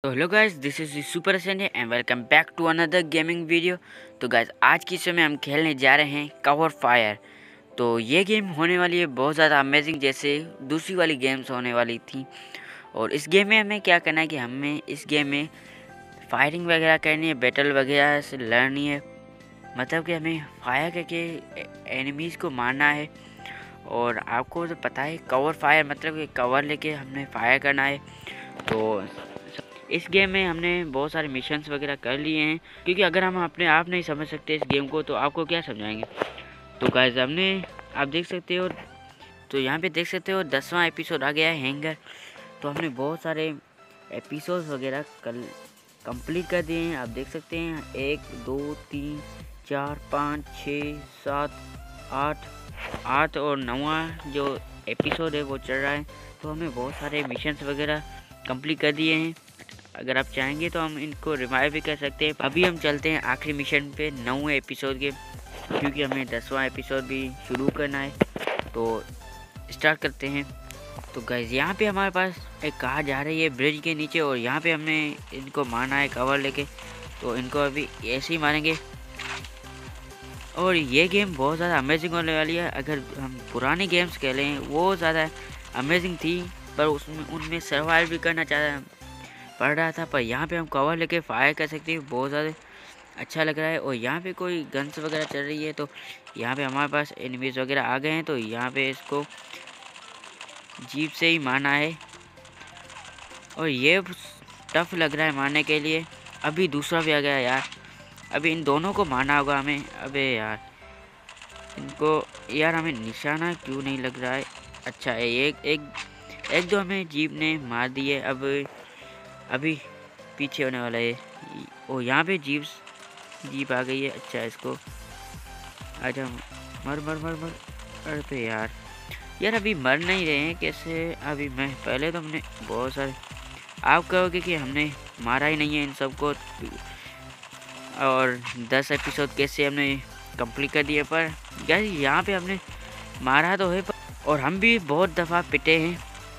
तो hello guys, this is super Sanjay and welcome back to another gaming video. तो guys, आज की समय हम खेलने जा रहे हैं कवर फायर। तो ये गेम होने वाली है बहुत ज़्यादा अमेजिंग, जैसे दूसरी वाली गेम्स होने वाली थी। और इस गेम में हमें क्या करना है कि हमें इस गेम में फायरिंग वगैरह करनी है, बैटल वगैरह से लड़नी है। मतलब कि हमें फायर करके एनिमीज़ को मारना है। और आपको तो पता है कवर फायर मतलब कि कवर लेके हमने फायर करना है। तो इस गेम में हमने बहुत सारे मिशंस वगैरह कर लिए हैं, क्योंकि अगर हम अपने आप नहीं समझ सकते इस गेम को तो आपको क्या समझाएंगे। तो गाइस, आप देख सकते हो, तो यहाँ पे देख सकते हो 10वां एपिसोड आ गया है, हैंगर। तो हमने बहुत सारे एपिसोड वगैरह कल कंप्लीट कर दिए हैं। आप देख सकते हैं 1 2 3 4 5 6 7 8 और 9वां जो एपिसोड है वो चल रहा है। तो हमने बहुत सारे मिशंस वगैरह कंप्लीट कर दिए हैं। अगर आप चाहेंगे तो हम इनको रिवाइव भी कर सकते हैं। अभी हम चलते हैं आखिरी मिशन पे 9वें एपिसोड के, क्योंकि हमें 10वां एपिसोड भी शुरू करना है। तो स्टार्ट करते हैं। तो गाइस, यहाँ पे हमारे पास एक कार जा रही है ब्रिज के नीचे, और यहाँ पे हमने इनको मारना है कवर लेके। तो इनको अभी ऐसे ही मारेंगे। और ये गेम बहुत ज़्यादा अमेजिंग होने वाली है। अगर हम पुरानी गेम्स खेलें वो ज़्यादा अमेजिंग थी, पर उसमें उनमें सर्वाइव भी करना पड़ रहा था। पर यहाँ पे हम कवर लेके फायर कर सकते हैं, बहुत ज़्यादा अच्छा लग रहा है। और यहाँ पे कोई गन्स वगैरह चल रही है। तो यहाँ पे हमारे पास एनिमीज वगैरह आ गए हैं। तो यहाँ पे इसको जीप से ही मारना है, और ये टफ लग रहा है मारने के लिए। अभी दूसरा भी आ गया यार। अभी इन दोनों को मारना होगा हमें। अबे यार, इनको यार हमें निशाना क्यों नहीं लग रहा है। अच्छा है, एक दो हमें जीप ने मार दिए। अब अभी पीछे होने वाला है। ओ, यहाँ पे जीप आ गई है। अच्छा, इसको आजा, मर मर मर मर। अरे पे यार अभी मर नहीं रहे हैं कैसे। अभी मैं पहले तो हमने बहुत सारे, आप कहोगे कि हमने मारा ही नहीं है इन सबको, और 10 एपिसोड कैसे हमने कंप्लीट कर दिए। पर गाइस, यहाँ पे हमने मारा तो है, और हम भी बहुत दफ़ा पिटे हैं।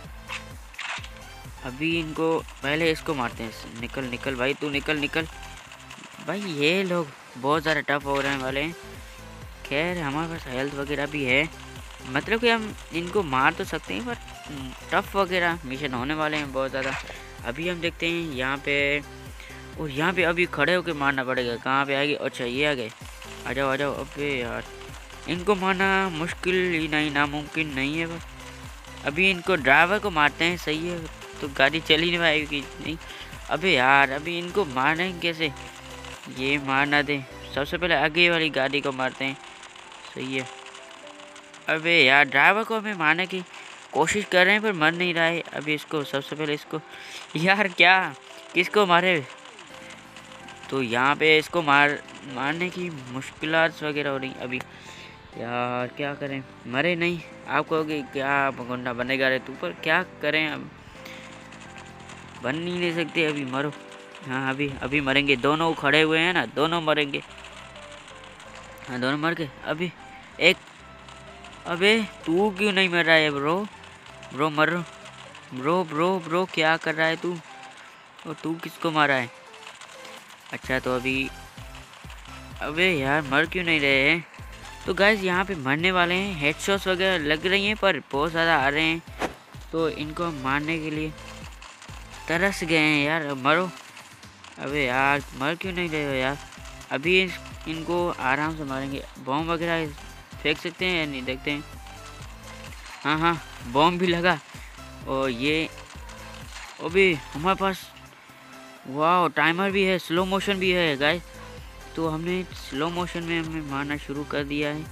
अभी इनको पहले इसको मारते हैं। निकल निकल भाई, तू निकल निकल भाई। ये लोग बहुत ज़्यादा टफ हो रहे वाले हैं। खैर, हमारे पास हेल्थ वगैरह भी है, मतलब कि हम इनको मार तो सकते हैं, पर टफ वगैरह मिशन होने वाले हैं बहुत ज़्यादा। अभी हम देखते हैं यहाँ पे, और यहाँ पे अभी खड़े होकर मारना पड़ेगा। कहाँ पे आएगी? अच्छा, ये आ गए। आ जाओ आ जाओ। अबे यार, इनको मारना मुश्किल ही नहीं, नामुमकिन नहीं है। बस अभी इनको ड्राइवर को मारते हैं, सही है। तो गाड़ी चल ही नहीं पाएगी नहीं। अबे यार, अभी इनको मारें कैसे? ये मार ना दे। सबसे पहले आगे वाली गाड़ी को मारते हैं, सही है। अबे यार, ड्राइवर को हमें मारने की कोशिश कर रहे हैं, पर मर नहीं रहा है। अभी इसको सबसे पहले इसको, यार क्या, किसको मारे? तो यहाँ पे इसको मारने की मुश्किलात वगैरह हो रही अभी। यार क्या करें, मरे नहीं। आप कहोगे क्या भगोंडा बनेगा रे तू, पर क्या करें, अब बन ही नहीं सकते। अभी मरो। हाँ, अभी मरेंगे। दोनों खड़े हुए हैं ना, दोनों मरेंगे। हाँ, दोनों मर गए। अभी एक, अबे तू क्यों नहीं मर रहा है ब्रो? ब्रो मर, ब्रो क्या कर रहा है तू? और तू किसको मारा है? अच्छा, तो अभी, अबे यार मर क्यों नहीं रहे हैं? तो गाइस, यहाँ पे मरने वाले हैं। हेडशॉट्स वगैरह लग रही हैं, पर बहुत ज़्यादा आ रहे हैं। तो इनको मारने के लिए तरस गए हैं यार। अब मरो। अबे यार, मर क्यों नहीं रहे हो यार? अभी इनको आराम से मारेंगे। बॉम्ब वगैरह फेंक सकते हैं या नहीं, देखते हैं। हाँ हाँ, बॉम्ब भी लगा। और ये अभी हमारे पास, वाह, टाइमर भी है, स्लो मोशन भी है गाइस। तो हमने स्लो मोशन में हमें मारना शुरू कर दिया है।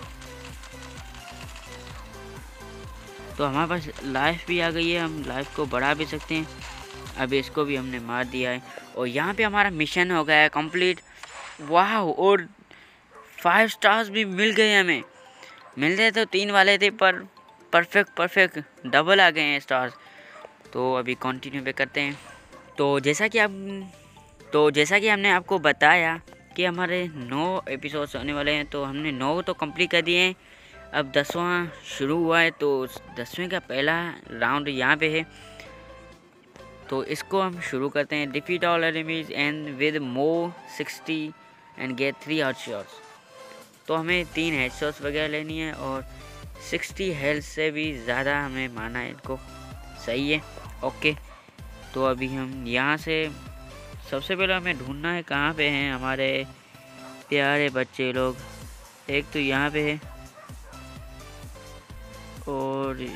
तो हमारे पास लाइफ भी आ गई है, हम लाइफ को बढ़ा भी सकते हैं। अभी इसको भी हमने मार दिया है, और यहाँ पे हमारा मिशन हो गया है कंप्लीट। वाह, और 5 स्टार्स भी मिल गए हमें। मिलते तो 3 वाले थे, पर परफेक्ट डबल आ गए हैं स्टार्स। तो अभी कंटिन्यू पे करते हैं। तो जैसा कि हमने आपको बताया कि हमारे 9 एपिसोड्स होने वाले हैं। तो हमने 9 तो कंप्लीट कर दिए हैं। अब 10वां शुरू हुआ है। तो 10वें का पहला राउंड यहाँ पे है। तो इसको हम शुरू करते हैं। Defeat all enemies and with more 60 and get 3 headshots. तो हमें 3 हेडशॉट्स वगैरह लेनी है और 60 हेल्थ से भी ज़्यादा हमें मारना है इनको। सही है, ओके। तो अभी हम यहाँ से सबसे पहले हमें ढूंढना है कहाँ पे हैं हमारे प्यारे बच्चे लोग। एक तो यहाँ पे है और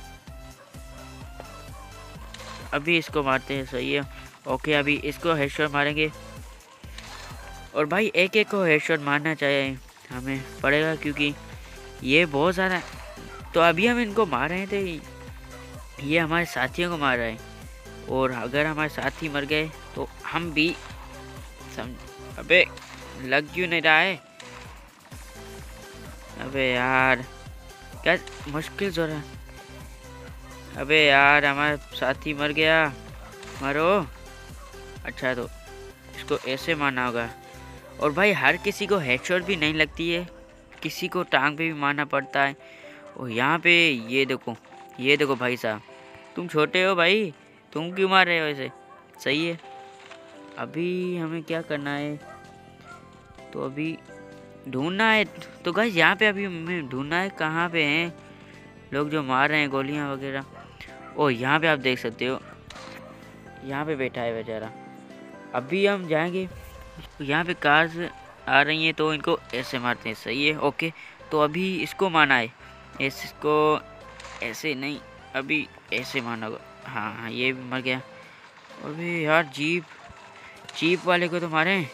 अभी इसको मारते हैं। सही है, ओके। अभी इसको हेडशॉट मारेंगे और भाई एक एक को हेडशॉट मारना चाहिए हमें पड़ेगा क्योंकि ये बहुत ज़्यादा। तो अभी हम इनको मार रहे थे, ये हमारे साथियों को मार रहे हैं और अगर हमारे साथी मर गए तो हम भी अबे लग क्यों नहीं रहा है? अबे यार क्या मुश्किल हो रहा है। अबे यार हमारा साथी मर गया, मरो। अच्छा तो इसको ऐसे मारना होगा। और भाई हर किसी को हेडशॉट भी नहीं लगती है, किसी को टांग पे भी मारना पड़ता है। और यहाँ पे ये देखो भाई साहब, तुम छोटे हो भाई, तुम क्यों मार रहे हो ऐसे? सही है, अभी हमें क्या करना है? तो अभी ढूंढना है। तो गाइस यहाँ पे अभी हमें ढूंढना है कहाँ पे हैं लोग जो मार रहे हैं गोलियाँ वगैरह। ओ यहाँ पे आप देख सकते हो, यहाँ पे बैठा है बेचारा। अभी हम जाएंगे, यहाँ पे कार्स आ रही हैं तो इनको ऐसे मारते हैं। सही है, ओके। तो अभी इसको मारना है, इसको ऐसे नहीं, अभी ऐसे मारना होगा। हाँ, ये भी मर गया। और भी यार जीप वाले को तो मारे।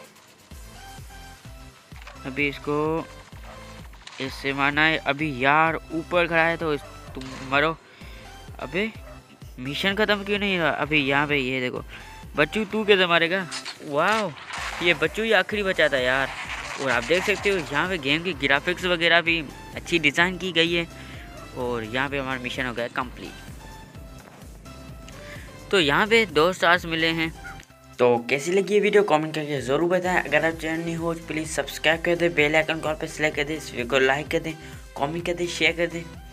अभी इसको ऐसे मारना है। अभी यार ऊपर खड़ा है तो तुम मरो। अबे मिशन ख़त्म क्यों नहीं हुआ? अभी यहाँ पे ये देखो, बच्चू तू कैसे मारेगा? वाह, ये बच्चू ही आखिरी बचा था यार। और आप देख सकते हो यहाँ पे गेम की ग्राफिक्स वगैरह भी अच्छी डिज़ाइन की गई है। और यहाँ पे हमारा मिशन हो गया कंप्लीट। तो यहाँ पे 2 स्टार्स मिले हैं। तो कैसी लगी ये वीडियो कमेंट करके ज़रूर बताएं। अगर आप चैनल नहीं हो प्लीज़ सब्सक्राइब कर दें, बेल आइकन कॉल पर सेलेक्ट कर दें, इस वीडियो को लाइक कर दें, कमेंट कर दें, शेयर कर दें।